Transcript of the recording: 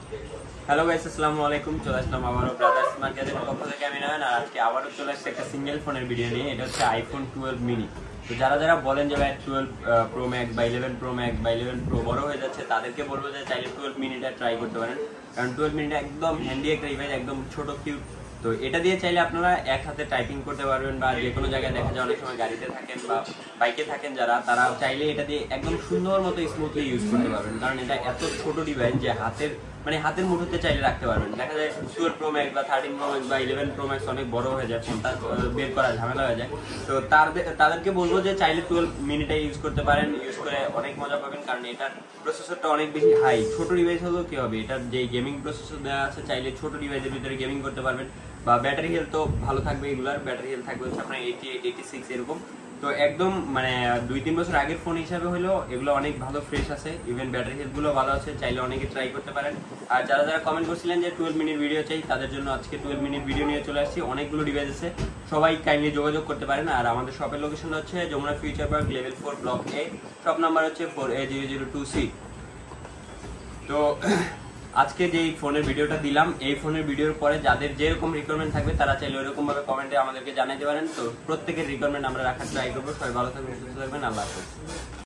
Hello guys, আসসালামু আলাইকুম। চলে আসলাম আবারও ব্রাদার্স মার্কেটের পক্ষ থেকে। আমি নয়ন, আর আজকে আবারও চলে আসছে একটা সিঙ্গেল ফোনের ভিডিও নিয়ে। এটা হচ্ছে আইফোন 12 মিনি। তো যারা যারা বলেন যে ভাই 12 প্রো ম্যাক্স বা 11 প্রো ম্যাক্স বা 11 প্রো বড় হয়ে যাচ্ছে, তাদেরকে বলবো যে চাইলে 12 মিনিটা ট্রাই করতে পারেন। কারণ 12 মিনিটা একদম হ্যান্ডি একটা ডিভাইস, একদম ছোট কিউট। তো এটা দিয়ে চাইলে আপনারা এক হাতে টাইপিং করতে পারবেন, বা যে কোনো জায়গায় দেখা যায় অনেক সময় গাড়িতে থাকেন বা বাইকে থাকেন যারা, তারা চাইলে এটা দিয়ে একদম সুন্দর মতো স্মুথলি ইউজ করতে পারবেন। কারণ এটা এত ছোট ডিভাইস যে হাতের মুঠোতে চাইলে রাখতে পারবেন। দেখা যায় 12 প্রো ম্যাক্স বা 13 প্রো ম্যাক্স বা 11 প্রো ম্যাক্স অনেক বড় হয়ে যায়, ফোনটা বের করা ঝামেলা হয়ে যায়। তো তাদেরকে বলবো যে চাইলে 12 মিনিটে ইউজ করতে পারেন, ইউজ করে অনেক মজা পাবেন। কারণ এটার প্রসেসরটা অনেক বেশি হাই। ছোট ডিভাইস হলেও কি হবে, এটার যে গেমিং প্রসেসর দেওয়া আছে, চাইলে ছোট ডিভাইসের ভিতরে গেমিং করতে পারবেন। বা ব্যাটারি হেলথ তো ভালো থাকবে, এগুলার ব্যাটারি হেলথ থাকবে হচ্ছে আপনার 88, 86 এরকম। তো একদম মানে 2-3 বছর আগের ফোন হিসাবে হলেও এগুলো অনেক ভালো ফ্রেশ আছে, ইভেন ব্যাটারি হেলথ গুলো ভালো আছে, চাইলে অনেকে ট্রাই করতে পারেন। আর যারা যারা কমেন্ট করছিলেন যে 12 মিনিট ভিডিও চাই, তাদের জন্য আজকে 12 মিনিট ভিডিও নিয়ে চলে আসছি। অনেকগুলো ডিভাইস আছে, সবাই কাইন্ডলি যোগাযোগ করতে পারেন। আর আমাদের শপের লোকেশন হচ্ছে Jamuna future park level 4 block A, shop number হচ্ছে 4A002C। তো আজকে যে ফোনের ভিডিওটা দিলাম, এই ফোনের ভিডিওর পরে যাদের যেরকম রিকোয়ারমেন্ট থাকবে তারা চাইলে ওইরকম ভাবে কমেন্টে আমাদেরকে জানাতে পারেন। তো প্রত্যেকের রিকোয়ারমেন্ট আমরা রাখার ট্রাই করবো। সবাই ভালো থাকবেন, সুস্থ থাকবেন। আল্লাহ হাফেজ।